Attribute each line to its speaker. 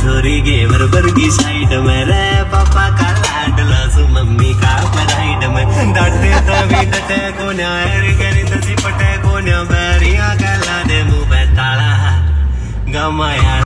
Speaker 1: छोरी गेवर वर्गी साइड में रे पापा का लाडला सु मम्मी का पराइड में डटे तभी डटे को न्यायर करी तसी पटे को न्या बैरिया का लादे मुंह पे ताला गमाया।